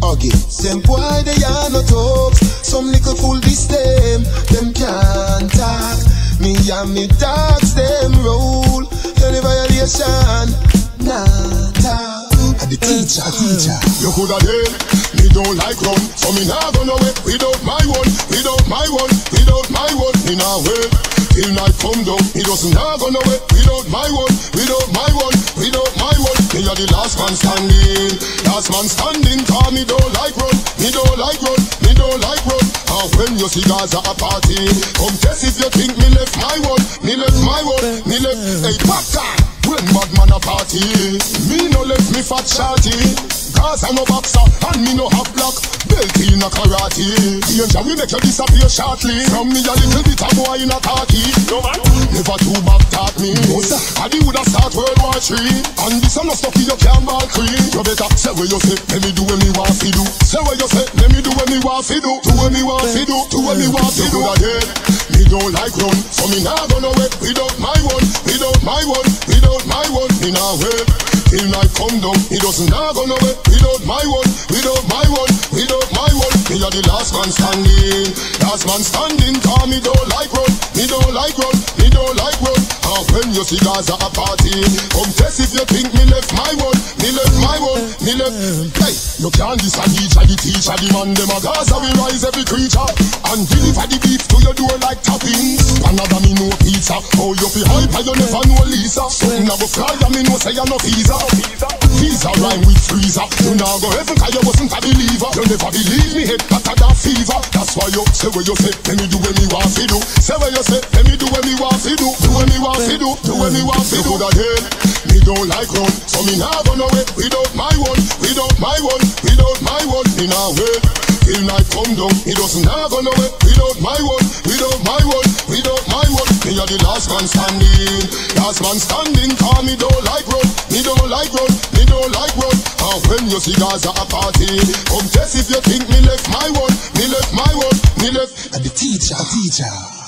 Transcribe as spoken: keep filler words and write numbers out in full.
Hug it. Them boy they are no talks. Some little fool this them. Them can't talk. Me and me dogs them roll. Any violation, nah talk. And the teacher, teacher. You coulda dead. Me don't like run, so me nah gonna wait. Without my one, without my one, without my one, me nah wait. Till night come down, he doesn't nah gonna wait. Without my one, without my one, without my one, me are the last man standing. Last man standing, cause me don't like run, me don't like run, me don't like run. And when you see guys at a party, come test if you think me left my one, me left my one, me left. Hey, popcorn. When bad man a party, me no left me fat shorty. Cause I'm no boxer and me no have block. Belt in a karate. Danger we make you disappear shortly. From me a little bit a boy in a khaki. No man, never too back talk me. No sir, I do woulda start World War Three. And this I'm not stuck in your can ball cream. You better say what you say, let me do what me want fi do. Say what you say, let me do what me want fi do. Do what me want fi do, do what me want fi do. Again, me don't like run, so me nah gonna wait. Without my one, without my one, without my one, me nah wait. Till night come down, he doesn't nah gonna wait. Without my one, without my one, without my one, me are the last man standing. Last man standing, cause me don't like run, me don't like run, me don't like run. And when you see guys at a party, come test if you think me left my one, me left my one, me left. Hey, you can't disagree, the teacher, the man, them a Gaza, we rise every creature. And deliver the beef to your door like toppings. Another me no pizza, oh you fi hyper, you never know Lisa. Something a go fly, and me know say you no visa. Visa rhyme with freezer. You now go heaven cause you wasn't a believer. You never believe me head back at that fever. That's why you say what you say, let me do what me want to do. Say what you say, let me do what me want to do. Do what me want to do, do what me want to do. Again, me don't like run, so me nah gonna wait. Without my one, without my one, without my one, me nah wait. Till night come down, he doesn't nah gonna wait. Without my one, without my one, without my one, me are the last man standing. Last man standing, cause me don't like run, me don't like run, me don't like run. And when you see guys at a party, come test if you think me left my one, me left my one, me left. And the teacher, teacher.